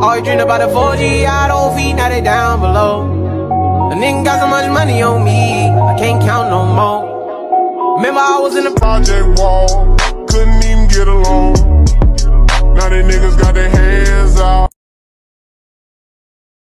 Always dreamed about the 4G, I don't feed, now they down below. A nigga got so much money on me, I can't count no more. Remember I was in the project wall, couldn't even get along.